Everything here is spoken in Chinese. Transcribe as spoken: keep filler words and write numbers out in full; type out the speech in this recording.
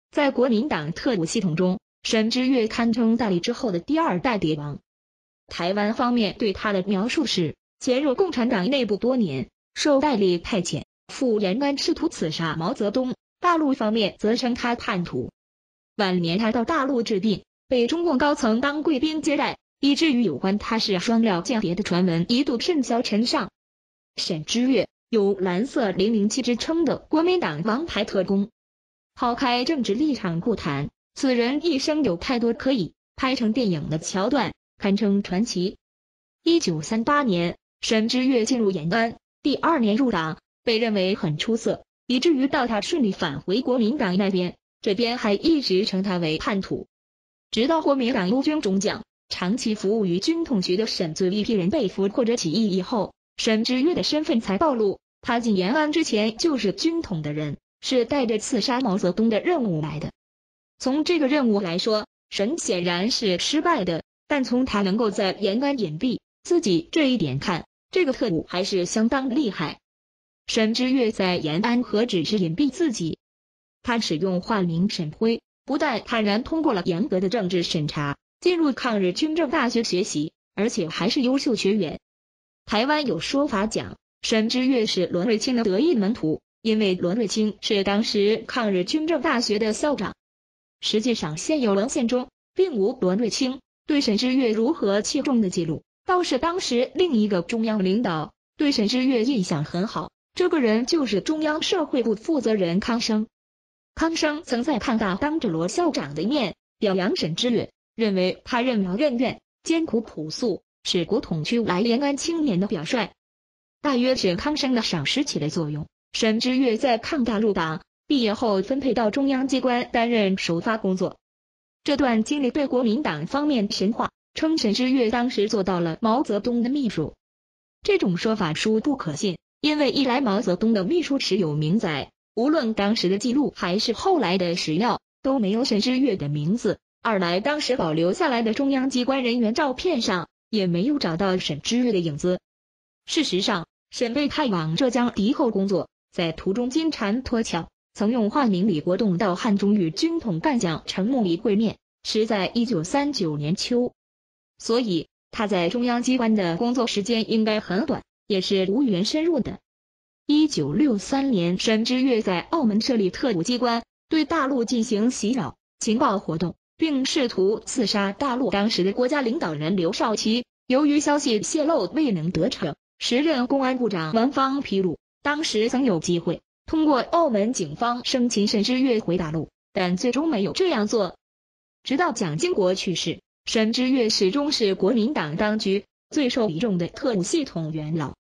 在国民党特务系统中，沈知岳堪称大力之后的第二代谍王。台湾方面对他的描述是，潜入共产党内部多年，受戴笠派遣，赴延安试图刺杀毛泽东；大陆方面则称他叛徒。晚年他到大陆治病，被中共高层当贵宾接待，以至于有关他是双料间谍的传闻一度甚嚣尘上。沈知岳有蓝色零零七之称的国民党王牌特工。抛开政治立场不谈，此人一生有太多可以拍成电影的桥段，堪称传奇。一九三八年，沈知岳进入延安，第二年入党，被认为很出色，以至于到他顺利返回国民党那边，这边还一直称他为叛徒。直到国民党陆军中将，长期服务于军统局的沈醉一批人被俘或者起义以后，沈知岳的身份才暴露。他进延安之前就是军统的人，是带着刺杀毛泽东的任务来的。从这个任务来说，沈显然是失败的，但从他能够在延安隐蔽自己这一点看，这个特务还是相当厉害。沈知岳在延安何止是隐蔽自己，他使用化名沈辉，不但坦然通过了严格的政治审查，进入抗日军政大学学习，而且还是优秀学员。台湾有说法讲，沈知岳是栾瑞卿的得意门徒，因为栾瑞卿是当时抗日军政大学的校长。实际上现有文献中并无栾瑞卿对沈知岳如何器重的记录，倒是当时另一个中央领导对沈知岳印象很好，这个人就是中央社会部负责人康生。康生曾在抗大当着罗校长的面表扬沈知岳，认为他任劳任怨、艰苦朴素，是国统区来延安青年的表率。大约是康生的赏识起了作用，沈知岳在抗大入党，毕业后分配到中央机关担任首发工作。这段经历被国民党方面神话，称沈知岳当时做到了毛泽东的秘书。这种说法殊不可信，因为一来毛泽东的秘书持有明载，无论当时的记录还是后来的史料都没有沈知岳的名字；二来当时保留下来的中央机关人员照片上也没有找到沈知岳的影子。事实上，沈被派往浙江敌后工作，在途中金蝉脱壳，曾用化名李国栋到汉中与军统干将程慕仪会面，是在一九三九年秋，所以他在中央机关的工作时间应该很短，也是无缘深入的。一九六三年，沈知岳在澳门设立特务机关，对大陆进行袭扰、情报活动，并试图刺杀大陆当时的国家领导人刘少奇。由于消息泄露未能得逞，时任公安部长王芳披露，当时曾有机会通过澳门警方生擒沈知岳回大陆，但最终没有这样做。直到蒋经国去世，沈知岳始终是国民党当局最受倚重的特务系统元老。